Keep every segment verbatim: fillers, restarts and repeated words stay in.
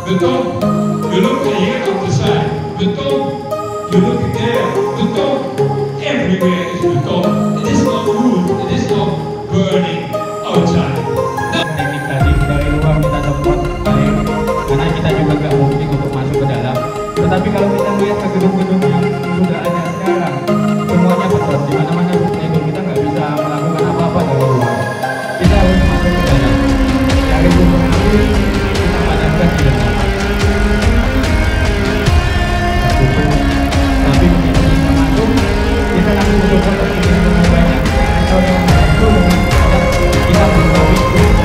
beton. You look here on the side, beton. You look there, beton. Everywhere is beton. It is not wood, it is not burning outside. Teknik tadi dari luar kita semprot baik, karena kita juga nggak mungkin untuk masuk ke dalam. Tetapi kalau kita melihat ke gedung-gedung yang sudah ada sekarang, semuanya beton. Di mana-mana itu kita nggak bisa melakukan apa-apa dari luar. Kita harus masuk ke dalam. Dari gunung api kita padamkan di dalam. Tapi begitu kita masuk, kita langsung mencoba oksigen dengan banyak. Kalau yang satu dengan kita berlari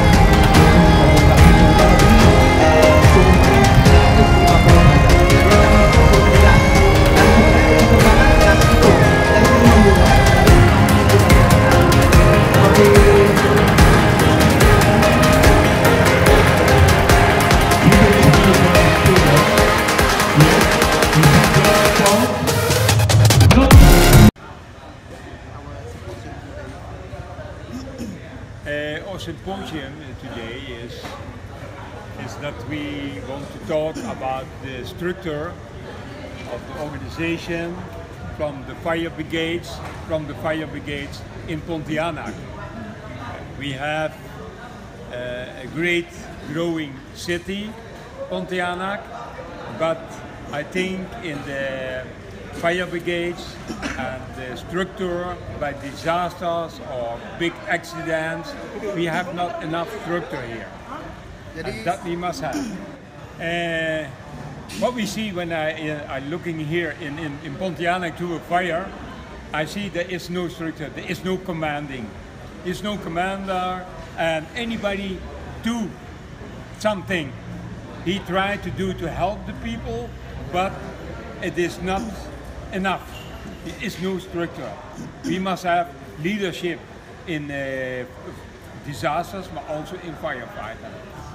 Uh, our symposium today is is that we want to talk about the structure of the organization from the fire brigades, from the fire brigades in Pontianak. We have uh, a great growing city, Pontianak, but I think in the fire brigades and the structure by disasters or big accidents, we have not enough structure here. And that we must have. Uh, what we see when I uh, I'm looking here in, in, in Pontianak to a fire, I see there is no structure, there is no commanding. There is no commander, and anybody do something he tried to do to help the people, but it is not enough. There is no structure. We must have leadership in uh, disasters, but also in firefighting.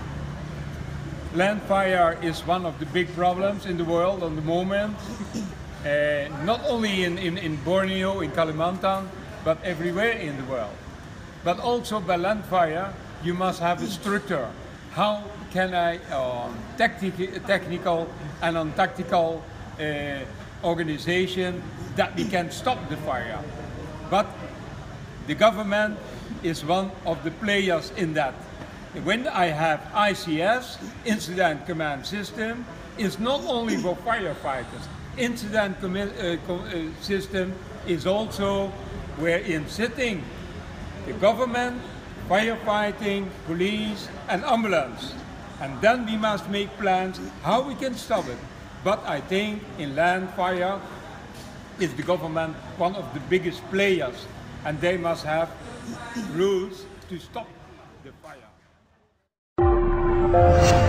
Land fire is one of the big problems in the world at the moment. Uh, not only in, in, in Borneo, in Kalimantan, but everywhere in the world. But also by land fire, you must have a structure. How can I, uh, technic technical and non-tactical uh, organization that we can stop the fire. But the government is one of the players in that. When I have I C S, Incident Command System, it's not only for firefighters. Incident uh, com uh, System is also where in sitting the government, firefighting, police and ambulance. And then we must make plans how we can stop it. But I think in land fire is the government one of the biggest players, and they must have rules to stop the fire.